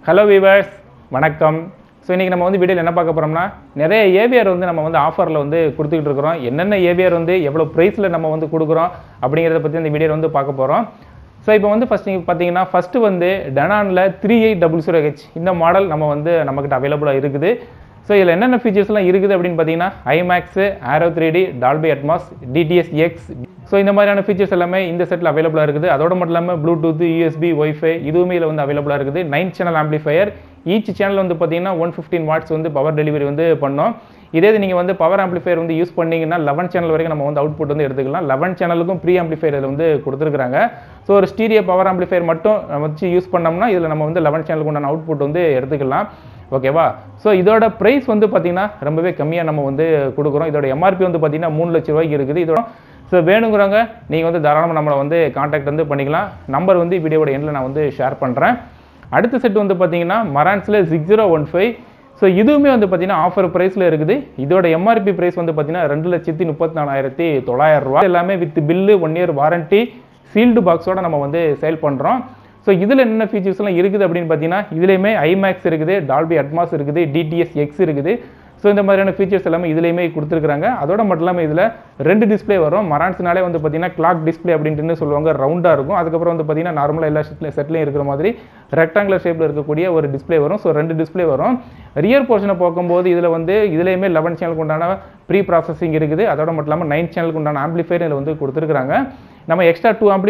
Hello viewers, வணக்கம். So இன்றைக்கி நம்ம வந்து வீடியோவில் என்ன பார்க்க போகிறோம்னா நிறைய ஏவிஆர் வந்து நம்ம வந்து ஆஃபரில் வந்து கொடுத்துக்கிட்டு இருக்கிறோம். என்னென்ன ஏவிஆர் வந்து எவ்வளோ ப்ரைஸில் நம்ம வந்து கொடுக்குறோம் அப்படிங்கிறத பற்றி இந்த வீடியோவில் வந்து பார்க்க போகிறோம். ஸோ இப்போ வந்து நீங்கள் பார்த்தீங்கன்னா ஃபஸ்ட்டு வந்து டெனானில் 3800H இந்த மாடல் நம்மக்கிட்ட அவைலபிளாக இருக்குது. ஸோ இதில் என்னென்ன ஃபீச்சர்ஸ்லாம் இருக்குது அப்படின்னு பார்த்தீங்கன்னா IMAX, Auro 3D, Dolby Atmos, DTS X. So இந்த மாதிரியான ஃபீச்சர்ஸ் எல்லாமே இந்த செட்டில் அவைலபிளாக இருக்குது. அதோட மட்டும் இல்லாமல் ப்ளூடூத், யூஎஸ்பி, ஒய்ஃபை இதுவுமே இதில் வந்து அவைலபிளாக இருக்குது. 9 சேனல் ஆம்பிளிஃபையர், ஈச் சேனல் வந்து பார்த்தீங்கன்னா 115 வாட்ஸ் வந்து பவர் டெலிவரி வந்து பண்ணோம். இதே நீங்கள் வந்து பவர் ஆம்பிளிஃபையர் வந்து யூஸ் பண்ணிங்கன்னா 11 சேனல் வரைக்கும் நம்ம வந்து அவுட்புட் வந்து எடுத்துக்கலாம். 11 சேனலுக்கும் ப்ரீ ஆம்பிளிஃபையர் இதில் வந்து கொடுத்துருக்காங்க. ஸோ ஒரு ஸ்டீரியோ பவர் ஆம்பிளிஃபையர் மட்டும் வச்சு யூஸ் பண்ணோம்னா இதில் நம்ம வந்து 11 சேனலுக்கு உண்டான அவுட்புட் வந்து எடுத்துக்கலாம். ஓகேவா? ஸோ இதோட ப்ரைஸ் வந்து பார்த்தீங்கன்னா ரொம்பவே கம்மியாக நம்ம வந்து கொடுக்குறோம். இதோட எம்ஆர்பி வந்து பார்த்தீங்கன்னா 3 லட்ச ரூபாய்க்கு இருக்குது. இதோட ஸோ வேணுங்கிறவங்க நீங்கள் வந்து தாராளமாக நம்மளை வந்து கான்டாக்ட் வந்து பண்ணிக்கலாம். நம்பர் வந்து வீடியோட எண்டில் நான் வந்து ஷேர் பண்ணுறேன். அடுத்த செட் வந்து பார்த்தீங்கன்னா மரான்ஸில் 6015. ஸோ இதுவுமே வந்து பார்த்தீங்கன்னா ஆஃபர் ப்ரைஸில் இருக்குது. இதோட எம்ஆர்பி ப்ரைஸ் வந்து பார்த்தீங்கன்னா 2,34,900 ரூபா. எல்லாமே with bill, 1 year warranty, sealed பாக்ஸோட நம்ம வந்து சேல் பண்ணுறோம். ஸோ இதில் என்னென்ன ஃபீச்சர்ஸ்லாம் இருக்குது அப்படின்னு பார்த்தீங்கன்னா இதுலேயுமே ஐமேக்ஸ் இருக்குது, டால்பி அட்மாஸ் இருக்குது, டிடிஎஸ் எக்ஸ் இருக்குது. ஸோ இந்த மாதிரியான ஃபீச்சர்ஸ் எல்லாமே இதுலேயுமே கொடுத்துருக்காங்க. அதோட மட்டும் இல்லாமல் இதில் 2 டிஸ்பிளே வரும். மரான்ஸ்னாலே வந்து பார்த்தீங்கன்னா கிளாக் டிஸ்பிளே அப்படின்ட்டு சொல்லுவாங்க, ரவுண்டாக இருக்கும். அதுக்கப்புறம் வந்து பார்த்தீங்கன்னா நார்மலாக எல்லா செட்லையும் இருக்கிற மாதிரி ரெக்டாங்குலர் ஷேப்பில் இருக்கக்கூடிய ஒரு டிஸ்பிளே வரும். ஸோ 2 டிஸ்பிளே வரும். ரியர் போர்ஷனை பார்க்கும்போது இதில் வந்து இதுலேயுமே 11 சேனலுக்கு உண்டான ப்ரீ ப்ராசஸிங் இருக்குது. அதோட மட்டும் இல்லாமல் 9 சேனலுக்கு உண்டான ஆம்பிளிஃபையர் இதில் வந்து கொடுத்துருக்காங்க. நம்ம எக்ஸ்ட்ரா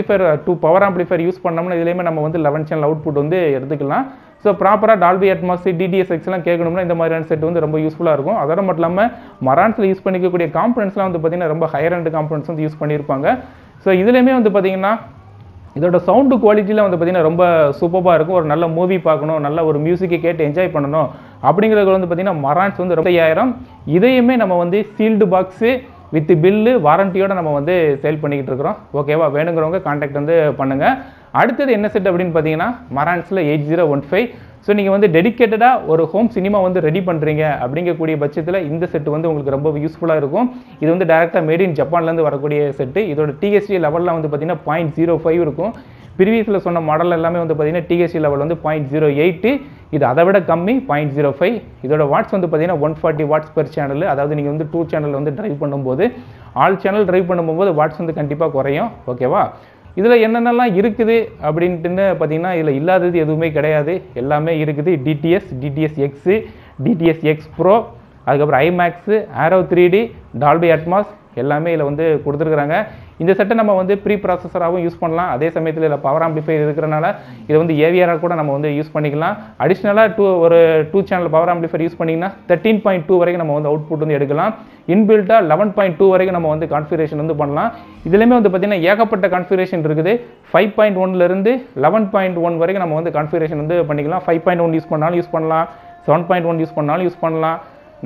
2 பவர் ஆம்பிளிஃபையர் யூஸ் பண்ணோம்னா இதுலேயுமே நம்ம வந்து 11 சேனல் அவுட்புட் வந்து எடுத்துக்கலாம். ஸோ ப்ராப்பராக டால்பி அட்மாஸ், டிடிஎஸ் எக்ஸ்லாம் கேட்கணும்னா இந்த மாதிரியான செட் வந்து ரொம்ப யூஸ்ஃபுல்லாக இருக்கும். அதோட மட்டும் இல்லாமல் மரான்ஸில் யூஸ் பண்ணிக்கக்கூடிய காம்பனன்ட்ஸ்லாம் வந்து பார்த்தீங்கன்னா ரொம்ப ஹையர் அண்ட் காம்பனன்ட்ஸ் வந்து யூஸ் பண்ணியிருப்பாங்க. ஸோ இதுலேயுமே வந்து பார்த்தீங்கன்னா இதோட சவுண்டு குவாலிட்டியில் வந்து பார்த்தீங்கன்னா ரொம்ப சூப்பராக இருக்கும். ஒரு நல்ல மூவி பார்க்கணும், நல்ல ஒரு மியூசிக்கை கேட்டு என்ஜாய் பண்ணணும் அப்படிங்கிறது வந்து பார்த்தீங்கன்னா மரான்ஸ் வந்து 5000. இதையுமே நம்ம வந்து சீல்டு பாக்ஸு வித் பில்லு வாரண்டியோட நம்ம வந்து சேல் பண்ணிக்கிட்டு இருக்கிறோம். ஓகேவா? வேணுங்கிறவங்க கான்டாக்ட் வந்து பண்ணுங்கள். அடுத்தது என்ன செட் அப்படின்னு பார்த்தீங்கன்னா மரான்ஸில் 8015. ஸோ நீங்கள் வந்து டெடிக்கேட்டடாக ஒரு ஹோம் சினிமா வந்து ரெடி பண்ணுறீங்க அப்படிங்கக்கூடிய பட்சத்தில் இந்த செட்டு வந்து உங்களுக்கு ரொம்ப யூஸ்ஃபுல்லாக இருக்கும். இது வந்து டேரெக்டாக மேட் இன் ஜப்பான்லேருந்து வரக்கூடிய செட்டு. இதோட டிஎஸ்டி லெவலில் வந்து பார்த்தீங்கன்னா 0.05 இருக்கும். ப்ரீவியஸில் சொன்ன மாடல் எல்லாமே வந்து பார்த்தீங்கன்னா டிஎஸ்டி லெவல் வந்து 0.08. இது அதை விட கம்மி 0.05. இதோட வாட்ஸ் வந்து பார்த்தீங்கன்னா 140 வாட்ஸ் பெர் சேனல். அதாவது நீங்கள் வந்து 2 சேனல் வந்து ட்ரைவ் பண்ணும்போது, ஆல் சேனல் ட்ரைவ் பண்ணும்போது வாட்ஸ் வந்து கண்டிப்பாக குறையும். ஓகேவா? இதில் என்னென்னலாம் இருக்குது அப்படின்ட்டுன்னு பார்த்தீங்கன்னா இதில் இல்லாதது எதுவுமே கிடையாது, எல்லாமே இருக்குது. DTS X, DTS X pro, அதுக்கப்புறம் IMAX, Auro 3D, Dolby Atmos எல்லாமே இதில் வந்து கொடுத்துருக்குறாங்க. இந்த செட்டை நம்ம வந்து ப்ரீ ப்ராசஸராகவும் யூஸ் பண்ணலாம். அதே சமயத்தில் இதில் பவர் ஆம்பிளிஃபையர் இருக்கிறனால இதை வந்து ஏவிஆராக கூட நம்ம வந்து யூஸ் பண்ணிக்கலாம். அடிஷ்னலாக ஒரு 2 சேனல் பவர் ஆம்பிளிஃபையர் யூஸ் பண்ணிங்கன்னா 13.2 வரைக்கும் நம்ம வந்து அவுட்புட் வந்து எடுக்கலாம். இன்பில்ட்டாக 11.2 வரைக்கும் நம்ம வந்து கான்ஃபிகரேஷன் வந்து பண்ணலாம். இதுலேயுமே வந்து பார்த்திங்கன்னா ஏகப்பட்ட கான்ஃபிகரேஷன் இருக்குது. 5.1லேருந்து 11.1 வரைக்கும் நம்ம வந்து கான்ஃபிகரேஷன் வந்து பண்ணிக்கலாம். 5.1 யூஸ் பண்ணாலும் யூஸ் பண்ணலாம், 7.1 யூஸ் பண்ணாலும் யூஸ் பண்ணலாம்,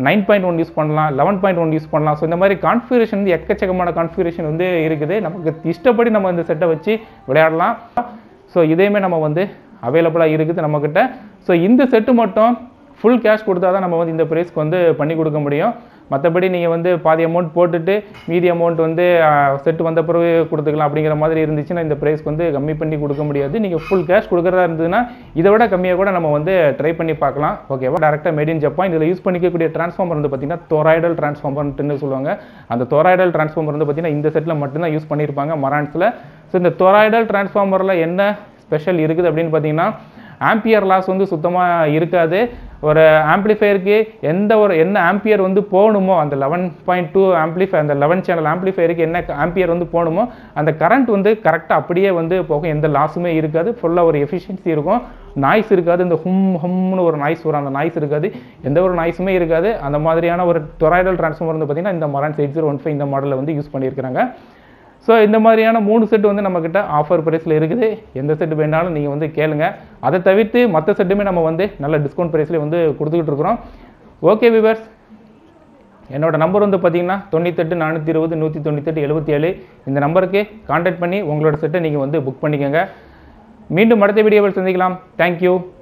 9.1 யூஸ் பண்ணலாம், 11.1 யூஸ் பண்ணலாம். ஸோ இந்த மாதிரி கான்ஃபிகரேஷன் வந்து எக்கச்சக்கமான கான்ஃபிகரேஷன் வந்து இருக்குது. நமக்கு இஷ்டப்படி நம்ம இந்த செட்டை வச்சு விளையாடலாம். ஸோ இதையுமே நம்ம வந்து அவைலபிளாக இருக்குது நம்மக்கிட்ட. ஸோ இந்த செட்டு மட்டும் ஃபுல் கேஷ் கொடுத்தா தான் நம்ம வந்து இந்த ப்ரைஸ்க்கு வந்து பண்ணி கொடுக்க முடியும். மற்றபடி நீங்கள் வந்து பாதி அமௌண்ட் போட்டுட்டு மீதி அமௌண்ட் வந்து செட்டு வந்த பிறகு கொடுத்துக்கலாம் அப்படிங்கிற மாதிரி இருந்துச்சுன்னா இந்த ப்ரைஸ்க்கு வந்து கம்மி பண்ணி கொடுக்க முடியாது. நீங்கள் ஃபுல் கேஷ் கொடுக்குறதா இருந்ததுன்னா இதை விட கம்மியாக கூட நம்ம வந்து ட்ரை பண்ணி பார்க்கலாம். ஓகேவா? டேரெக்டாக மேட் இன் ஜப்பான். இதில் யூஸ் பண்ணிக்கக்கூடிய டிரான்ஸ்ஃபார்மர் வந்து பார்த்தீங்கன்னா டொராய்டல் டிரான்ஸ்ஃபார்மர்னு சொல்லுவாங்க. அந்த டொராய்டல் டிரான்ஸ்ஃபார்மர் வந்து பார்த்தீங்கன்னா இந்த செட்டில் மட்டும்தான் யூஸ் பண்ணியிருப்பாங்க மரான்ஸில். ஸோ இந்த டொராய்டல் டிரான்ஸ்ஃபார்மரில் என்ன ஸ்பெஷல் இருக்குது அப்படின்னு பார்த்தீங்கன்னா ஆம்பியர் லாஸ் வந்து சுத்தமாக இருக்காது. ஒரு ஆம்பிளிஃபையருக்கு என்ன ஆம்பியர் வந்து போகணுமோ அந்த 11.2 ஆம்பிளிஃபை, அந்த 11 சேனல் ஆம்பிளிஃபையருக்கு என்ன ஆம்பியர் வந்து போகணுமோ அந்த கரண்ட் வந்து கரெக்டாக அப்படியே வந்து போகும். எந்த லாஸுமே இருக்காது. ஃபுல்லாக ஒரு எஃபிஷியன்சி இருக்கும். நாய்ஸ் இருக்காது. இந்த ஹம்னு ஒரு நாய்ஸ் வரும், அந்த நாய்ஸ் இருக்காது. எந்த ஒரு நாய்ஸுமே இருக்காது. அந்த மாதிரியான ஒரு டொராய்டல் டிரான்ஸ்ஃபார்மர் வந்து பார்த்திங்கன்னா இந்த மரான்ஸ் 8015 இந்த மாடலில் வந்து யூஸ் பண்ணியிருக்கிறாங்க. ஸோ இந்த மாதிரியான 3 செட்டு வந்து நம்மக்கிட்ட ஆஃபர் ப்ரைஸில் இருக்குது. எந்த செட்டு வேணாலும் நீங்கள் வந்து கேளுங்க. அதை தவிர்த்து மற்ற செட்டுமே நம்ம வந்து நல்ல டிஸ்கவுண்ட் ப்ரைஸ்லேயே வந்து கொடுத்துக்கிட்டு இருக்கிறோம். ஓகே வியூவர்ஸ், என்னோட நம்பர் வந்து பார்த்தீங்கன்னா 98 420 198 77. இந்த நம்பருக்கு கான்டாக்ட் பண்ணி உங்களோட செட்டை நீங்கள் வந்து புக் பண்ணிக்கோங்க. மீண்டும் அடுத்த வீடியோவில் சந்திக்கலாம். தேங்க்யூ.